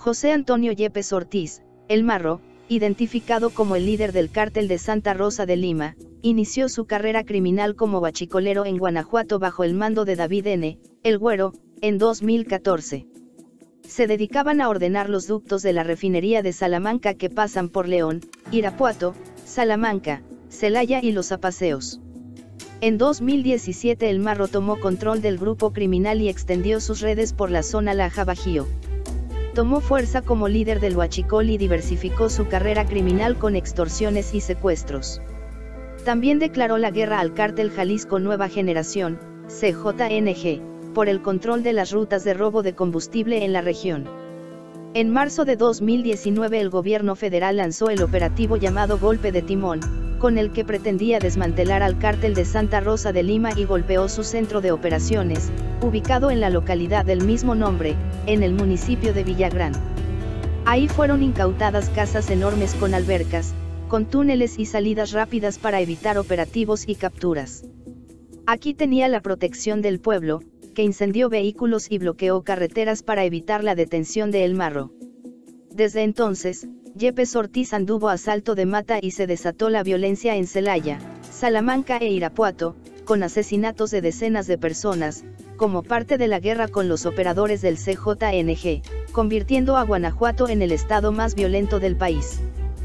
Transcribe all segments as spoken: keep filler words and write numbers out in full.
José Antonio Yepes Ortiz, El Marro, identificado como el líder del cártel de Santa Rosa de Lima, inició su carrera criminal como huachicolero en Guanajuato bajo el mando de David N., El Güero, en dos mil catorce. Se dedicaban a ordenar los ductos de la refinería de Salamanca que pasan por León, Irapuato, Salamanca, Celaya y Los Apaseos. En dos mil diecisiete El Marro tomó control del grupo criminal y extendió sus redes por la zona Laja-Bajío. Tomó fuerza como líder del huachicol y diversificó su carrera criminal con extorsiones y secuestros. También declaró la guerra al cártel Jalisco Nueva Generación, C J N G, por el control de las rutas de robo de combustible en la región. En marzo de dos mil diecinueve el gobierno federal lanzó el operativo llamado Golpe de Timón, con el que pretendía desmantelar al cártel de Santa Rosa de Lima y golpeó su centro de operaciones, ubicado en la localidad del mismo nombre, en el municipio de Villagrán. Ahí fueron incautadas casas enormes con albercas, con túneles y salidas rápidas para evitar operativos y capturas. Aquí tenía la protección del pueblo, que incendió vehículos y bloqueó carreteras para evitar la detención de El Marro. Desde entonces, Yepes Ortiz anduvo a salto de mata y se desató la violencia en Celaya, Salamanca e Irapuato, con asesinatos de decenas de personas, como parte de la guerra con los operadores del C J N G, convirtiendo a Guanajuato en el estado más violento del país.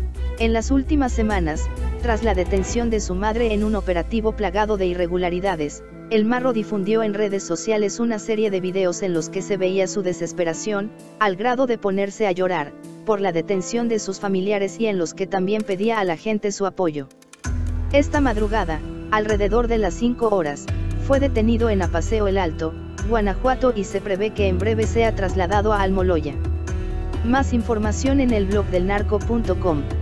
En las últimas semanas, tras la detención de su madre en un operativo plagado de irregularidades, El Marro difundió en redes sociales una serie de videos en los que se veía su desesperación, al grado de ponerse a llorar, por la detención de sus familiares y en los que también pedía a la gente su apoyo. Esta madrugada, alrededor de las cinco horas, fue detenido en Apaseo El Alto, Guanajuato y se prevé que en breve sea trasladado a Almoloya. Más información en el blog del narco punto com.